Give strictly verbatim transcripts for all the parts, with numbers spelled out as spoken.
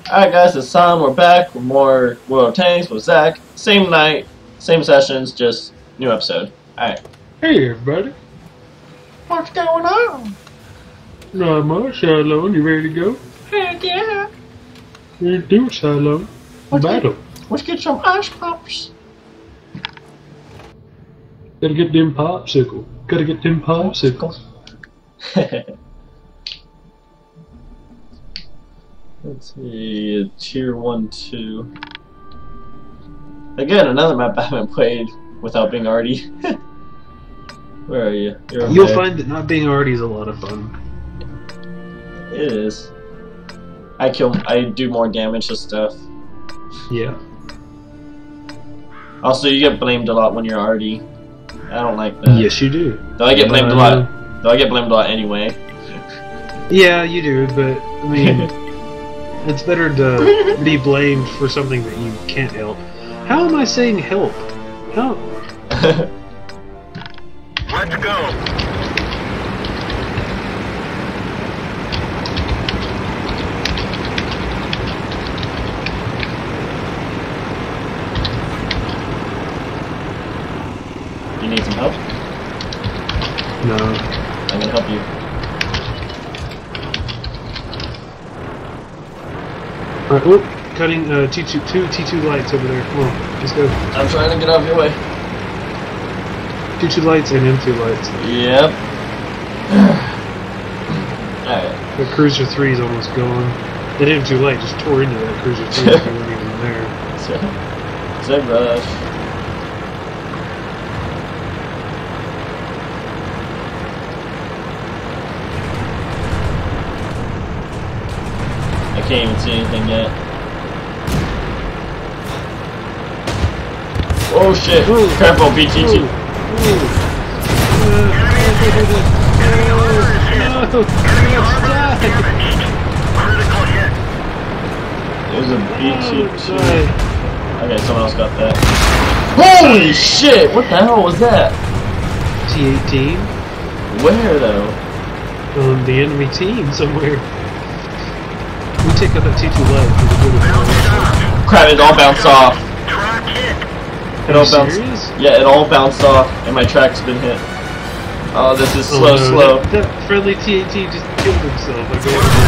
Alright guys, it's Tom. We're back with more World of Tanks with Zach. Same night, same sessions, just new episode. Alright. Hey everybody. What's going on? Not much, Cilone. You ready to go? Heck yeah. You do, Cilone. Battle. Get, let's get some ice pops. Gotta get them popsicle. Gotta get them popsicles. Let's see, tier one, two. Again, another map I haven't played without being already. Where are you? You're You'll find that not being already is a lot of fun. It is. I kill. I do more damage to stuff. Yeah. Also, you get blamed a lot when you're already. I don't like that. Yes, you do. Though I get blamed uh, a lot. Though I get blamed a lot anyway. Yeah, you do, but I mean, it's better to be blamed for something that you can't help. How am I saying help? How? Let's go. You need some help? No. I'm gonna help you. Alright, whoop. Cutting uh, T two, two T two lights over there. Come on, let's go. I'm trying to get out of your way. T two lights and M two lights. Yep. Alright. The Cruiser three is almost gone. That M two light just tore into that Cruiser three. If you weren't even there. Zed rush. I can't even see anything yet. Oh shit! Ooh. Careful, B T T. There's a B T T. Okay, someone else got that. Holy shit! What the hell was that? T eighteen? Where though? On the enemy team somewhere. We take out that T two light for the good of it. Crap, it all bounced off. It all bounced. Serious? Yeah, it all bounced off, and my track's been hit. Oh, this is slow, oh, no. slow. That, that friendly T eighteen just killed himself. Like,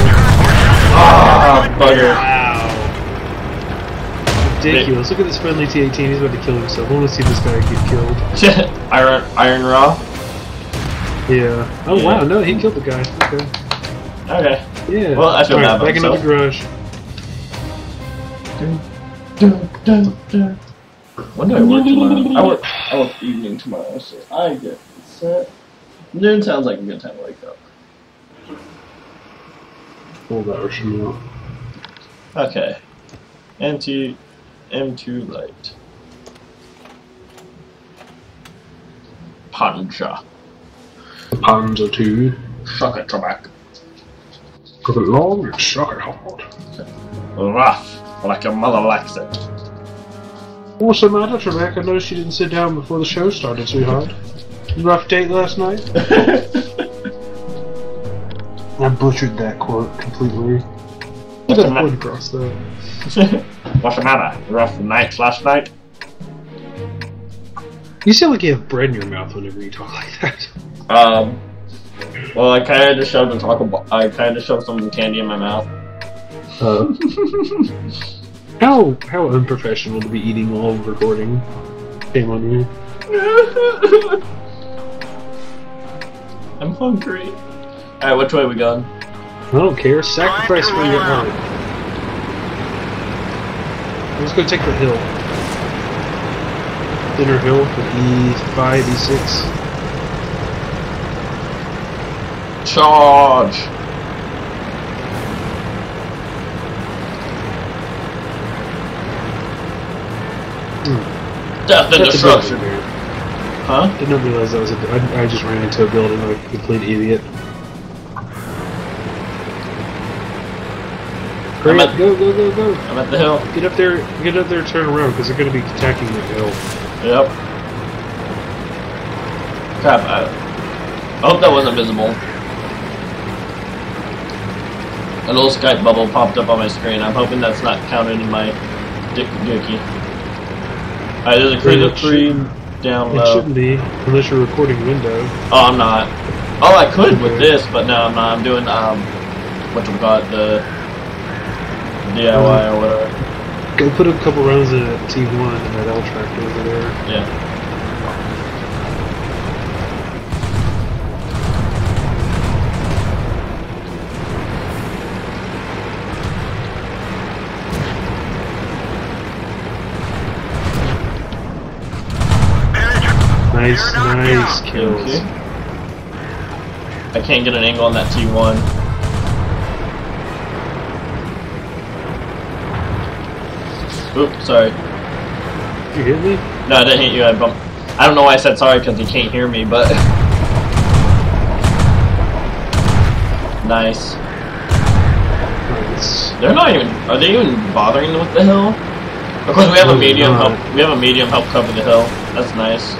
Ah, bugger. wow. Ridiculous. Look at this friendly T eighteen. He's about to kill himself. I want to see this guy get killed. Iron, Iron Raw. Yeah. Oh Yeah. wow. No, he killed the guy. Okay. Okay. Yeah. Well, I feel All bad right, back into about the garage. Dun, dun, dun. When do I work tomorrow? I work. I work evening tomorrow, so I get set. Noon sounds like a good time to wake up. Twelve hours from now. Okay. M two, M two light. Panja. Panzer two. Shock it tobacco. Cook it long and shock it hard. Rough, like your mother likes it. What's the matter, Trebek? I noticed you didn't sit down before the show started, sweetheart. Rough date last night? I butchered that quote completely. You got a point across that. What's the matter? Rough night last night? You sound like you have bread in your mouth whenever you talk like that. Um. Well, I kind of just shoved a taco ball. I kind of shoved some candy in my mouth. Uh, how how unprofessional to be eating while recording. Shame on you. I'm hungry. Alright, which way are we going? I don't care. Sacrifice for your heart. Let's go take the hill. Inner hill with E five, E six. Charge! Hmm. Death and That's destruction. a building, Huh? Did not realize that was a. I, I just ran into a building like a complete idiot. Great, I'm at- go, go, go, go! I'm at the hill. Get up there, get up there, turn around, because they're going to be attacking the hill. Yep. Crap, I, I hope that wasn't visible. A little Skype bubble popped up on my screen. I'm hoping that's not counted in my dick dookie. Alright, there's a cruiser three down low. It shouldn't be, unless you're recording window. Oh, I'm not. Oh, I could okay. with this, but no, I'm not. I'm doing, um, whatchamacallit, the D I Y um, or whatever. Go put a couple rounds in at T one and that L tractor over there. Yeah. Nice, nice kills. Okay. I can't get an angle on that T one. Oops, sorry. You hit me? No, I didn't hit you. I bumped. I don't know why I said sorry because you can't hear me, but nice. Nice. They're not even. Are they even bothering with the hill? Of course, we have a medium help. We have a medium help cover the hill. That's nice.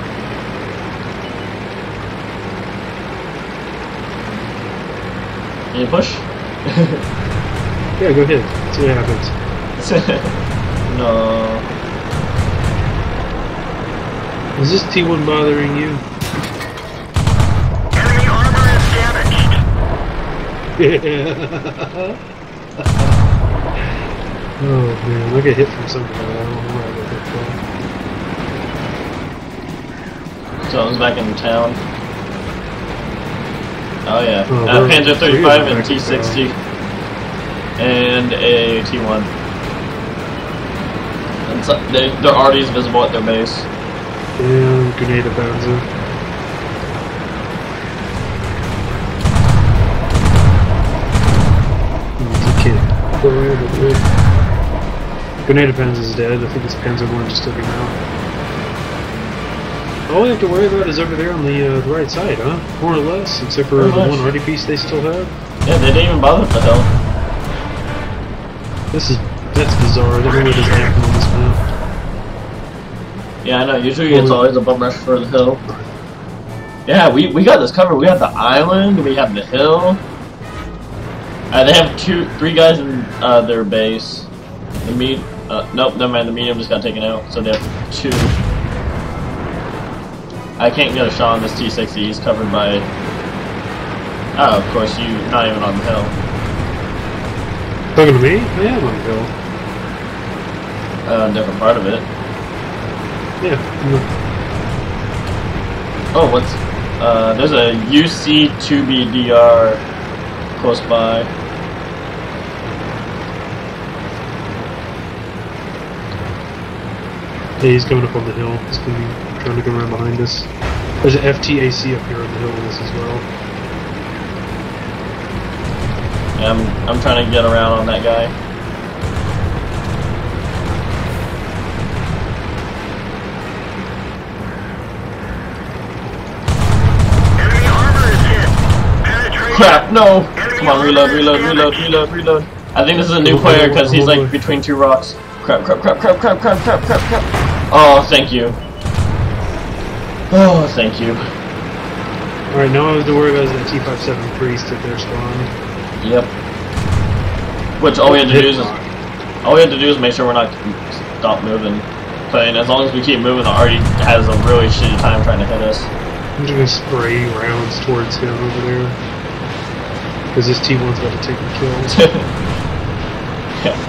Can you push? Yeah, go ahead. See what happens. No. Is this T one bothering you? Enemy armor is damaged. Yeah. Oh man, I get hit from something. I don't know where I got hit from. So I was back in town. Oh yeah, oh, uh, Panzer thirty-five and T sixty, and a T one. And so they, they're already visible at their base. Yeah, grenade of Panzer. Okay. Grenade of Panzer is dead. I think it's Panzer one just took him out. All we have to worry about is over there on the, uh, the right side, huh? More or less, except for Pretty the much. one arty piece they still have. Yeah, they didn't even bother with the hill. This is that's bizarre. I don't know what doesn't happen on this map. Yeah, I know. Usually it's always a bum rush for the hill. Yeah, we we got this covered. We have the island. We have the hill. Uh, they have two, three guys in uh, their base. The med, uh, nope, never mind. The medium just got taken out, so they have two. I can't get a shot on this T sixty, he's covered by... Oh, of course, you not even on the hill. Talking to me? I am on the hill. Uh, different part of it. Yeah. Oh, what's... Uh, there's a U C two B D R close by. Yeah, he's coming up on the hill. He's going to be trying to go around behind us. There's an F T A C up here on the hill with us as well. Yeah, I'm, I'm trying to get around on that guy. Enemy armor is hit. Penetration. Crap, no! Enemy Come on, reload, reload, reload, reload, reload. I think this is a new player because he's like between two rocks. Crap, crap, crap, crap, crap, crap, crap, crap, crap. Oh, thank you. Oh, thank you. Alright, now I have to worry about is that T fifty-seven priest at their spawn. Yep. Which all we have to do is all we have to do is make sure we're not stop moving. But as long as we keep moving, the arty has a really shitty time trying to hit us. I'm just gonna spray rounds towards him over there. Because this T one's about to take the kills. Yeah.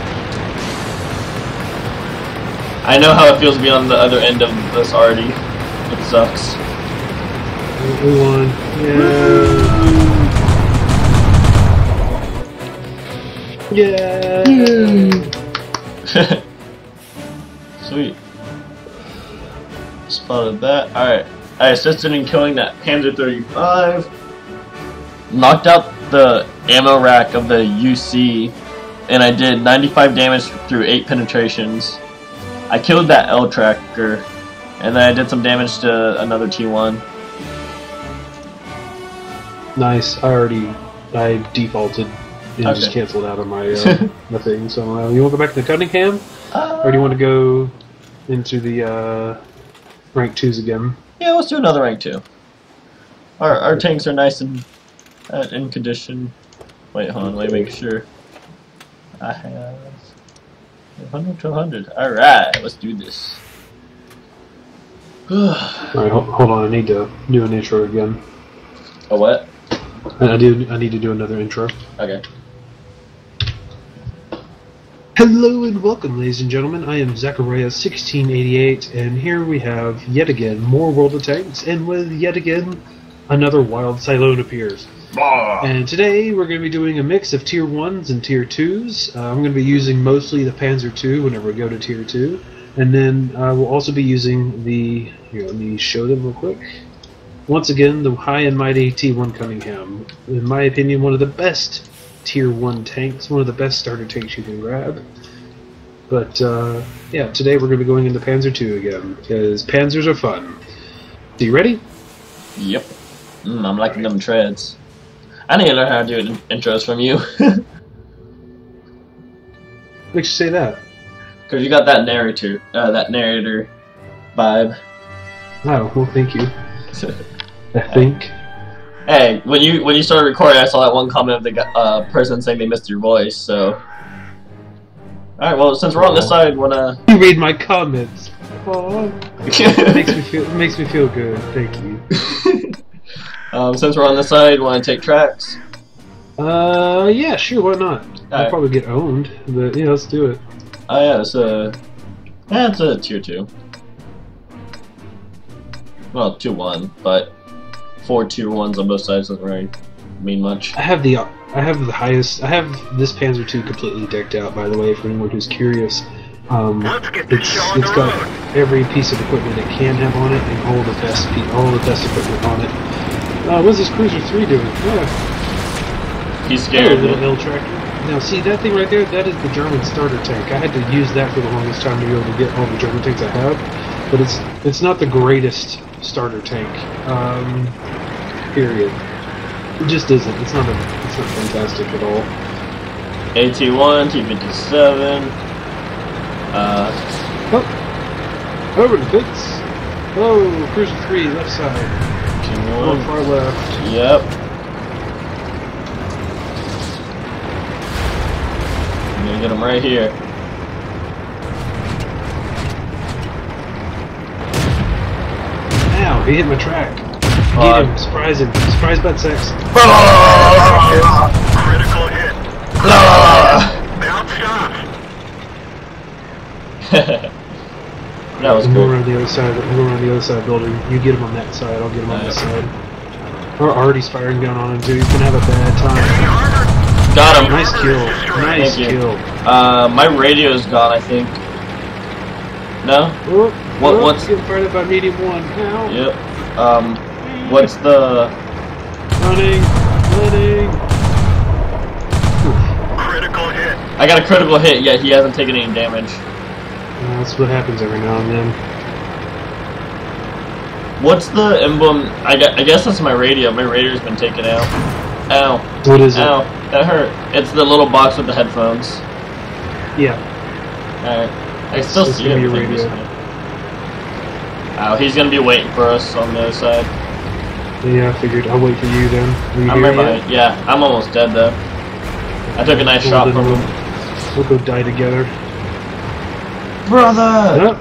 I know how it feels to be on the other end of this arty. It sucks. We won. Yeah. Yeah. Sweet. Spotted that. Alright. I assisted in killing that Panzer thirty-five. Knocked out the ammo rack of the U C. And I did ninety-five damage through eight penetrations. I killed that L tracker. And then I did some damage to another T one. Nice. I already, I defaulted and Okay. just canceled out of my uh, my thing. So uh, you want to go back to Cunningham, Uh, or do you want to go into the uh, rank twos again? Yeah, let's do another rank two. Our our tanks are nice and uh, in condition. Wait, hold on, let me make sure. I have one hundred to one hundred. Alright, let's do this. Alright, hold, hold on. I need to do an intro again. A what? I do. I need to do another intro. Okay. Hello and welcome, ladies and gentlemen. I am Zachariah sixteen eighty-eight, and here we have yet again more World of Tanks, and with yet again another wild Cilone appears. Bah. And today we're going to be doing a mix of tier ones and tier twos. Uh, I'm going to be using mostly the Panzer two whenever we go to tier two, and then uh, we'll also be using the. Here, let me show them real quick. Once again, the high and mighty T one Cunningham. In my opinion, one of the best tier one tanks, one of the best starter tanks you can grab. But uh, yeah, today we're going to be going into Panzer two again, because Panzers are fun. So you ready? Yep. Mm, I'm liking them treads. I need to learn how to do in intros from you. Makes you say that? Because you got that narrator, uh, that narrator vibe. Oh, well, thank you. I think. Hey, when you when you started recording, I saw that one comment of the gu- uh, person saying they missed your voice. So, all right. Well, since we're on this side, wanna You read my comments. Oh, it makes me feel. It makes me feel good. Thank you. um, since we're on this side, wanna take tracks? Uh, yeah, sure. Why not? I'll Alright. probably get owned, but yeah, let's do it. Oh yeah, it's a yeah, it's a tier two. Well, tier one, but four tier ones on both sides doesn't really mean much. I have the. I have the highest. I have this Panzer two completely decked out. By the way, for anyone who's curious, um, Let's get this it's show on it's the got road. every piece of equipment it can have on it, and all the best pe all the best equipment on it. Uh, what's this Cruiser three doing? Yeah. He's Hello, scared. little L tractor. Now, see that thing right there? That is the German starter tank. I had to use that for the longest time to be able to get all the German tanks I have, but it's it's not the greatest starter tank. Um, period. It just isn't. It's not a. It's not fantastic at all. A T one, T fifty-seven. Uh, Oh, over the pits. Oh, Cruiser three, left side. T On one. far left. Yep. I'm gonna get him right here. Ow, he hit my track. Uh, Get him. Surprise him. Surprise butt sex. Critical hit. Bounce shot. That was I'm going good. around the other side. I'm going around the other side of the building. You get him on that side. I'll get him on this side. We're already firing down on him too. He's gonna have a bad Enemy time. armor. Got him. Nice kill. Nice Thank you. kill. Uh, my radio's gone, I think. No? Oh, What- oh, what's- getting fired up by medium one? Ow. Yep. Um, what's the... Running. Running. Oof. Critical hit. I got a critical hit, yet he hasn't taken any damage. Uh, that's what happens every now and then. What's the emblem? I guess, I guess that's my radio. My radio's been taken out. Ow. What is it? Ow. That hurt. It's the little box with the headphones. Yeah. Alright. I still It's see gonna it. be a I think radio. he's gonna- Ow, he's gonna be waiting for us on the other side. Yeah, I figured. I'll wait for you then. Are you I'm here right yet? behind. Yeah, I'm almost dead though. I took a nice Well, shot then from we'll, him. we'll go die together. Brother! Yep.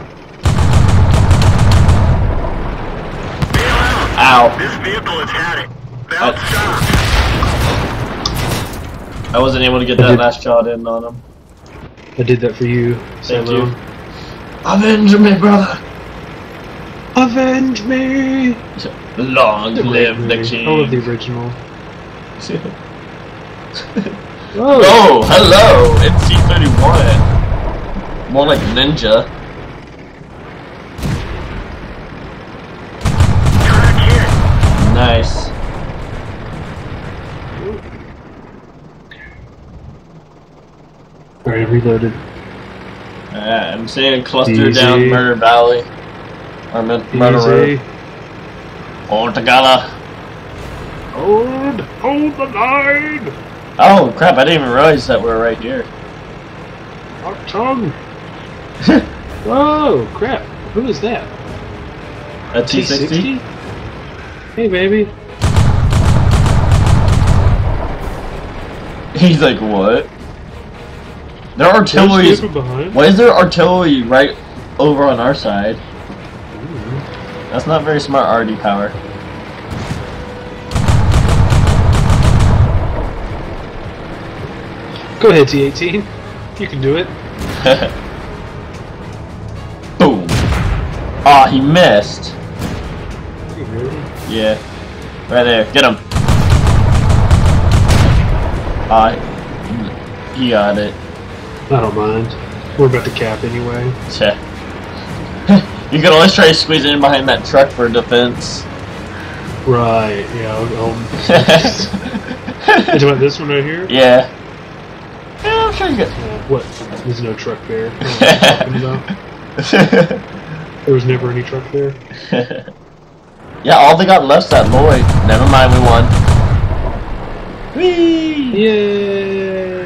Bail out. Ow. This vehicle has had it. Bounce I- shot. I wasn't able to get I that did- last shot in on him. I did that for you. Thank Cilone. you. Avenge me, brother! Avenge me! Long live the I love the king. original. Oh, Oh, hello! It's C thirty-one. More like ninja. Track hit. Nice. alright, reloaded. Alright, I'm seeing a cluster Easy. down Murder Valley. Or Mur- Murder Easy. Road. All together. Hold! Hold the line! Oh crap, I didn't even realize that we were right here. Hot tongue! Whoa, crap. Who is that? A T sixty? Hey, baby. He's like, what? Their artillery is... behind. Why is there artillery right over on our side? Ooh. That's not very smart R D power. Go ahead, T eighteen. You can do it. Boom. Aw, oh, he missed. Really? Yeah. Right there. Get him. Ah, uh, he got it. I don't mind. We're about to cap anyway. Yeah. You can always try to squeeze in behind that truck for defense. Right, yeah. I'll, I'll... You about this one right here? Yeah. Yeah, I'm sure you get. Uh, what? There's no truck there. What am I talking about? There was never any truck there. Yeah, all they got left's that Lloyd. Never mind, we won. Whee! Yay!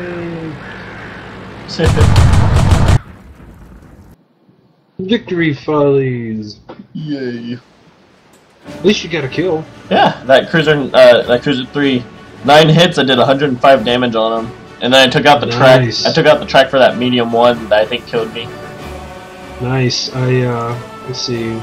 Victory follies. Yay! At least you got a kill. Yeah, that cruiser, uh, that cruiser three, nine hits. I did one hundred five damage on him, and then I took out the Nice. track. I took out the track for that medium one that I think killed me. Nice. I uh, let's see.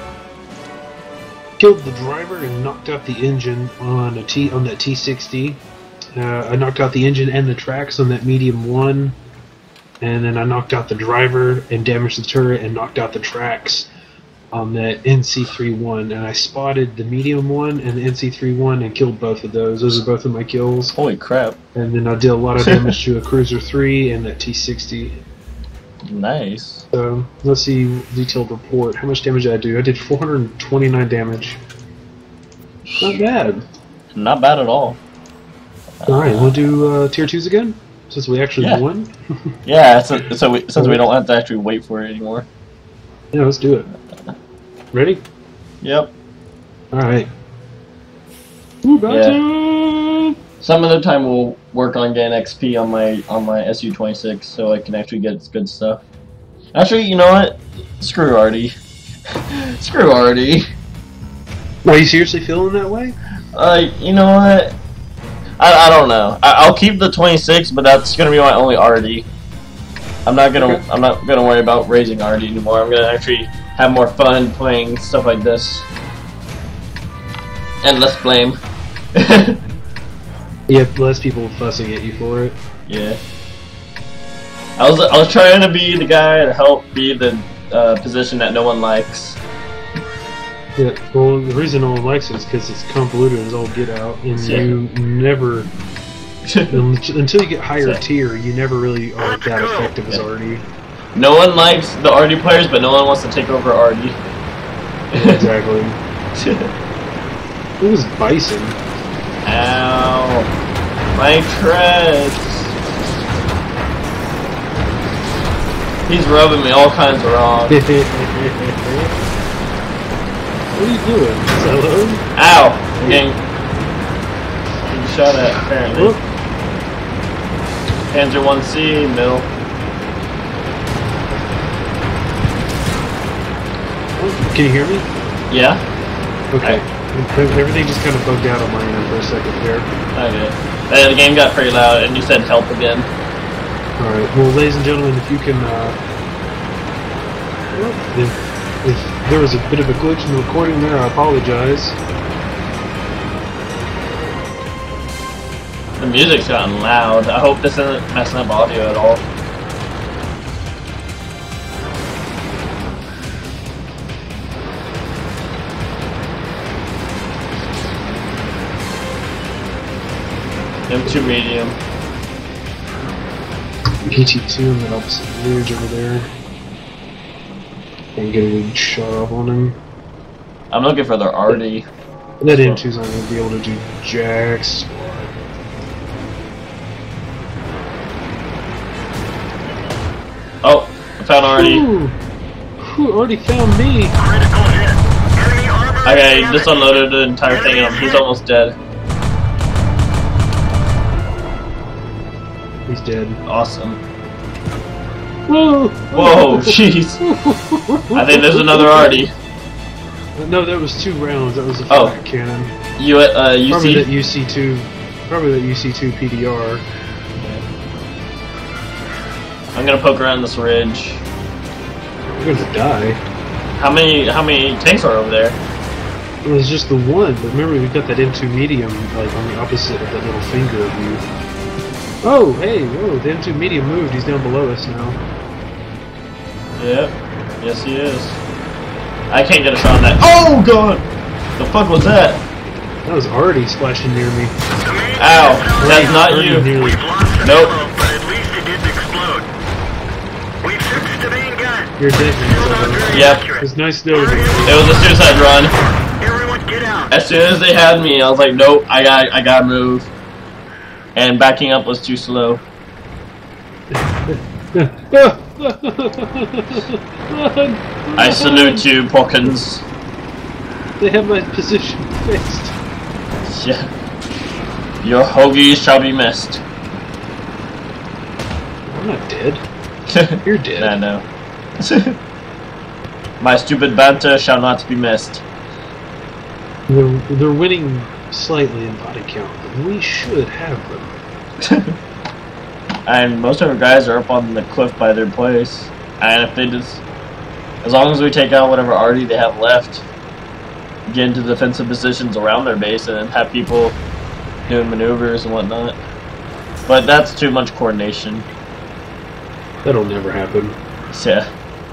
Killed the driver and knocked out the engine on a T on that T sixty. Uh, I knocked out the engine and the tracks on that medium one, and then I knocked out the driver and damaged the turret and knocked out the tracks on that N C thirty-one. And I spotted the medium one and the N C thirty-one and killed both of those. Those are both of my kills. Holy crap! And then I did a lot of damage to a Cruiser three and that T sixty. Nice. So let's see detailed report. How much damage did I do? I did four hundred twenty-nine damage. Not bad. Not bad at all. All right, we'll do uh, tier twos again since we actually Yeah. won. Yeah, so, so we, since we don't have to actually wait for it anymore. Yeah, let's do it. Ready? Yep. All right. Ooh, got Yeah. to- Some other time we'll work on getting X P on my on my S U twenty-six so I can actually get good stuff. Actually, you know what? Screw Artie. Screw Artie. Are you seriously feeling that way? Uh, you know what? I, I don't know. I, I'll keep the twenty-six, but that's gonna be my only Artie. I'm not gonna Okay. I'm not gonna worry about raising Artie anymore. I'm gonna actually have more fun playing stuff like this. And less blame. Yeah, less people fussing at you for it. Yeah. I was I was trying to be the guy to help be the uh, position that no one likes. Yeah, well, the reason no one likes it is because it's convoluted as all get out, and Yeah. you never, until you get higher So- tier, you never really are that effective as Yeah. Artie. No one likes the Artie players, but no one wants to take over Artie. Exactly. It was Bison. Ow. My treads. He's rubbing me all kinds of wrong. What are you doing? Cilone? Ow! I'm getting, getting shot at, apparently. Whoop. Panzer one C, middle. Can you hear me? Yeah? Okay. Everything just kind of bugged out on my end for a second there. Okay. Uh, the game got pretty loud, and you said help again. Alright, well, ladies and gentlemen, if you can, uh... well, if, if there was a bit of a glitch in the recording there, I apologize. The music's gotten loud. I hope this isn't messing up audio at all. M two medium. P T two on that opposite ridge over there. And get a good shot off on him. I'm looking for their Artie. That M two's not going to be able to do jacks. Oh, I found Artie. Ooh, who already found me? Critical hit. Enemy armor. Okay, damage. just unloaded the entire thing on him. He's almost dead. He's dead. Awesome. Whoa! Whoa, jeez. I think there's another Artie. No, that was two rounds. That was a Oh. flat cannon. You, uh, you Probably see? that U C two. Probably that U C two P D R. gonna poke around this ridge. You're gonna die. How many how many tanks are over there? It was just the one, but remember we got that M two medium like on the opposite of that little finger of you. Oh, hey, whoa, the M two medium moved. He's down below us now. Yep. Yes, he is. I can't get a shot on that. Oh god! The fuck was that? That was already splashing near me. Ow! That's not Already you. nearly. We've lost the Nope. payload, but at least it didn't explode. We've fixed the main gun. You're dead. Still not very Yep. accurate. It's nice knowing you. It was a suicide run. Everyone get out. As soon as they had me, I was like, nope, I got, I gotta move. And backing up was too slow. I salute you, Porkins. They have my position fixed. Yeah. Your hoagies shall be missed. I'm not dead. You're dead. I know. My stupid banter shall not be missed. They're, they're winning slightly in body count, but we should have them. And most of our guys are up on the cliff by their place. And if they just, as long as we take out whatever arty they have left, get into defensive positions around their base, and then have people doing maneuvers and whatnot. But that's too much coordination. That'll never happen. Yeah.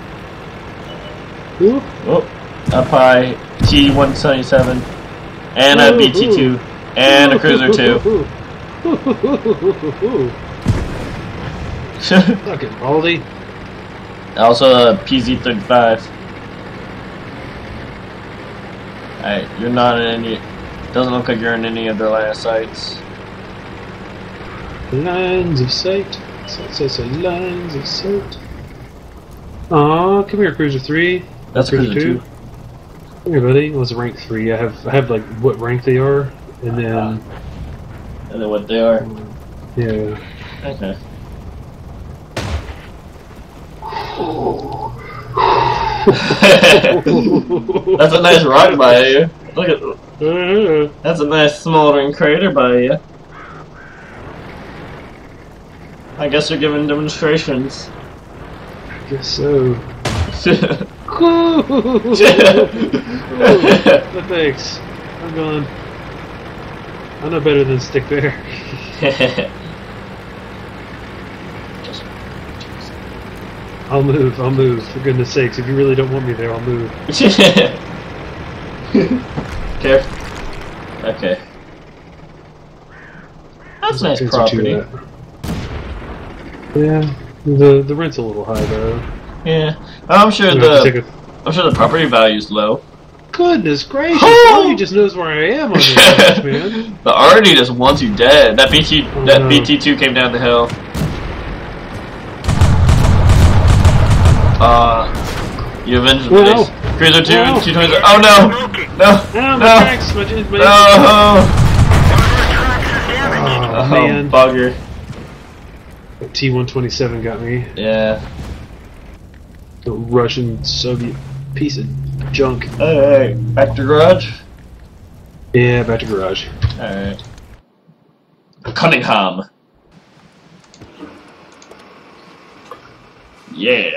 Ooh. Oh, up high, T one seventy-seven, and a Ooh, B T two, ooh. and a cruiser two. Fuck it, Baldy. Also a P Z thirty-five. Alright, you're not in any. Doesn't look like you're in any of their line of sights. Lines of sight. Sight, sight, sight, lines of sight. Aw, come here, Cruiser three. That's Cruiser Cruiser two. Come here, buddy. It was a rank three. I have, I have like what rank they are, and then. Uh, and then what they are. Yeah. Okay. That's a nice rock by you. Look at. That's a nice smoldering crater by you. I guess you're giving demonstrations. I guess so. Oh, No thanks. I'm gone. I know better than stick there. I'll move, I'll move. For goodness sakes, if you really don't want me there, I'll move. Careful. Okay. That's nice Since property. you two, uh, Yeah, the the rent's a little high though. Yeah, I'm sure You have to take the a- I'm sure the property value's low. Goodness gracious! Oh! All you just knows where I am on this match, man. The arty just wants you dead. That B T Oh, that no. B T two came down the hill. Uh, you avenged the Whoa. base. Cruiser two, Whoa. two twenty. Oh no, Smoking. no, Ah, my no, tracks, my, my, no. One of our tracks is damaged. Oh, Oh, man. bugger. T one twenty-seven got me. Yeah. The Russian Soviet piece of junk. Alright, back to garage. Yeah, back to garage. Alright. Cunningham. Yeah.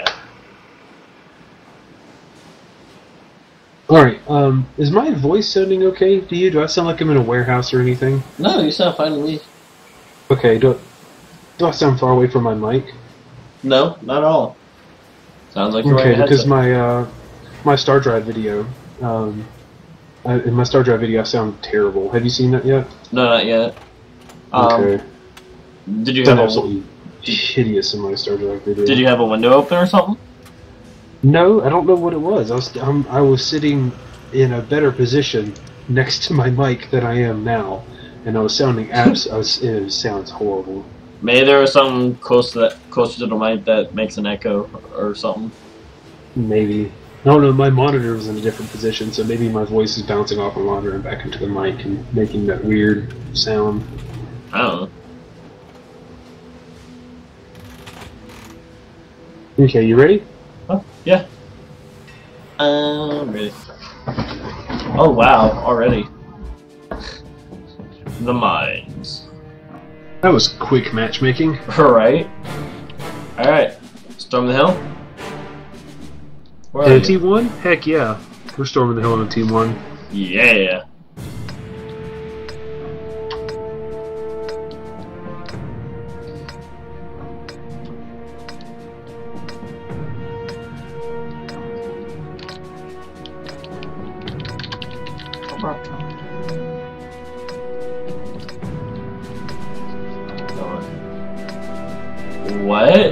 Alright, um, is my voice sounding okay to you? Do I sound like I'm in a warehouse or anything? No, you sound fine to me. Okay, do, do I sound far away from my mic? No, not at all. Sounds like you're Okay, wearing a because headset. my, uh, my Star Drive video, um, I, in my Star Drive video I sound terrible. Have you seen that yet? No, not yet. Um, Okay. Did you Sound have a absolutely hideous in my Star Drive video. Did you have a window open or something? No, I don't know what it was. I was um, I was sitting in a better position next to my mic than I am now, and I was sounding abs. I was, it sounds horrible. Maybe there was something close to that, closer to the mic that makes an echo or something. Maybe. I don't know. My monitor was in a different position, so maybe my voice is bouncing off my monitor and back into the mic and making that weird sound. I don't know. Okay, you ready? Oh, yeah. Um, ready. Oh wow, already. The mines. That was quick matchmaking. Right. Alright, Storm the hill? Where In are a you? T one? Heck yeah. We're storming the hill in a T one. Yeah. What?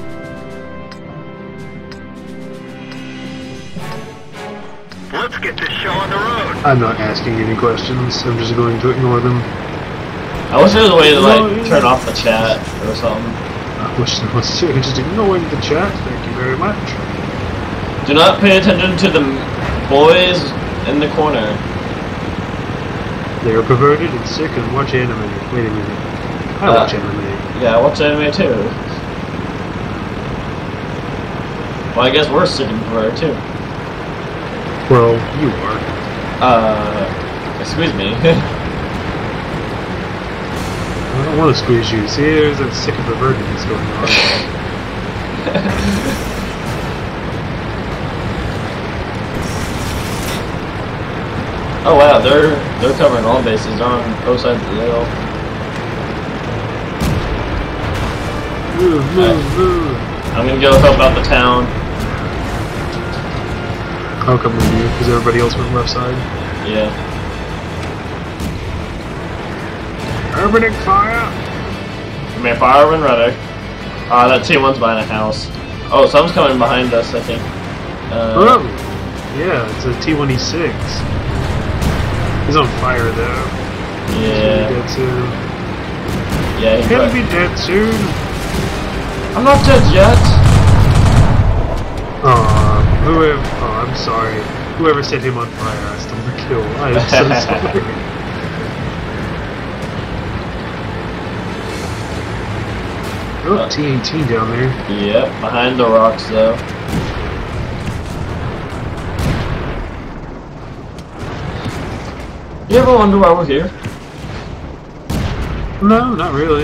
Let's get this show on the road. I'm not asking any questions. I'm just going to ignore them. I wish there was a way to like turn off the chat or something. I wish there was too. Just ignoring the chat. Thank you very much. Do not pay attention to the boys in the corner. They are perverted and sick and watch anime. Wait a minute. I Uh, watch anime. Yeah, I watch anime too. Well, I guess we're sick and perverted too. Well, you are. Uh, excuse me. I don't want to squeeze you. See, there's that sick and perverted that's going on. Oh wow, they're they're covering all bases. They're on both sides of the hill. Move, move, move. I'm gonna go help out the town. I'll come with you, because everybody else went left side. Yeah. Urban fire! Come here, fireman, runner. Ah, that T one's behind a house. Oh, someone's coming behind us, I think. Uh, Oh! Yeah, it's a T one E six. He's on fire, though. He's yeah. gonna be dead soon. Yeah, he's He'll right. be dead soon. I'm not dead yet. Aw, whoever. Oh, I'm sorry. Whoever set him on fire asked him to kill. I am so sorry. Oh, T eighteen down there. Yep, behind the rocks though. You ever wonder why we're here? No, not really.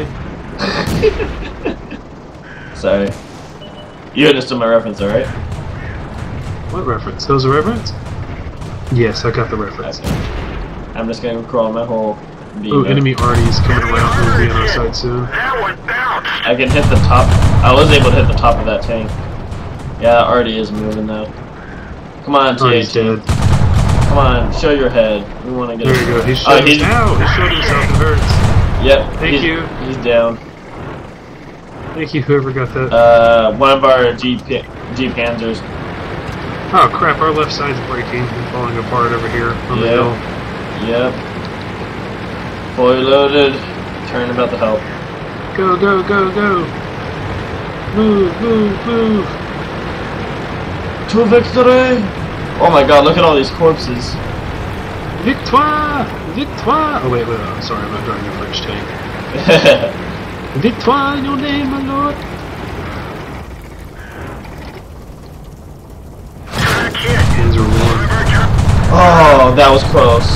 Sorry. You understood my reference, alright? What reference? That was a reference? Yes, I got the reference. Okay. I'm just gonna crawl my hole. Oh, enemy arties coming around. We'll be on our side soon. That one bounced. I can hit the top. I was able to hit the top of that tank. Yeah, arty is moving now. Come on, Oh, he's T eighteen. dead. Come on, show your head. We want to get. There you go. He showed, Oh, he's. Ow, he showed himself. It hurts. Yep. Thank he's, you. He's down. Thank you, whoever got that. Uh, one of our G P G Panzers. Oh crap, our left side's breaking and falling apart over here on the Yep. hill. Yep. Fully loaded. Turn about to help. Go, go, go, go! Move, move, move! To victory! Oh my god, look at all these corpses. Victoire! Victoire! Oh wait, wait, I'm sorry, I'm not driving a French tank. Victoire in your name, my lord! Track hit. Hands are warm. Oh, that was close.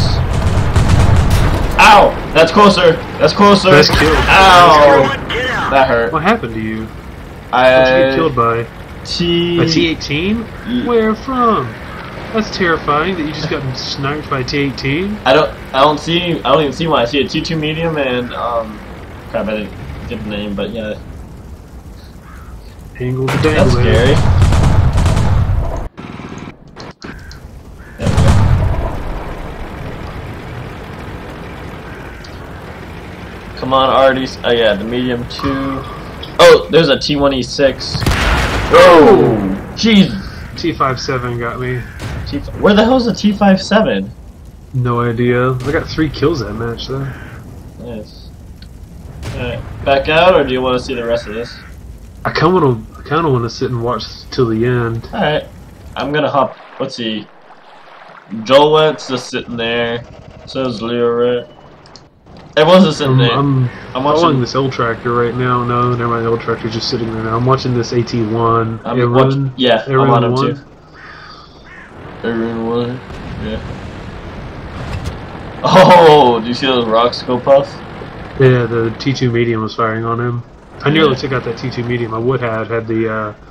Ow! That's closer. That's closer. That's killed. Ow! Get out. That hurt. What happened to you? I What'd you get killed by? T. A T eighteen? Ye- Where from? That's terrifying that you just got sniped by a T eighteen. I don't. I don't see. I don't even see one. I see a T two medium and um. Crap! I didn't get the name, but yeah. Angle the That's dangler. scary. There we go. Come on, arties. Oh yeah, the medium two. Oh, there's a T one E six. Whoa! Jeez. T fifty-seven got me. T Where the hell is the T fifty-seven? No idea. I got three kills that match though. Nice. Alright, back out, or do you want to see the rest of this? I kind of want to. I kind of want to sit and watch till the end. Alright, I'm gonna hop. Let's see. Jolet's just sitting there. So is Leo, right? Everyone's just sitting I'm, there. I'm, I'm following watching. this L tractor right now. No, never mind. The L tractor's just sitting there now. I'm watching this A T one. I'm Everyone, watching. Yeah, I'm everyone on him won. too. Everyone won. Yeah. Oh, do you see those rocks go puff? Yeah, the T two medium was firing on him. I nearly Yeah. took out that T two medium. I would have had the uh,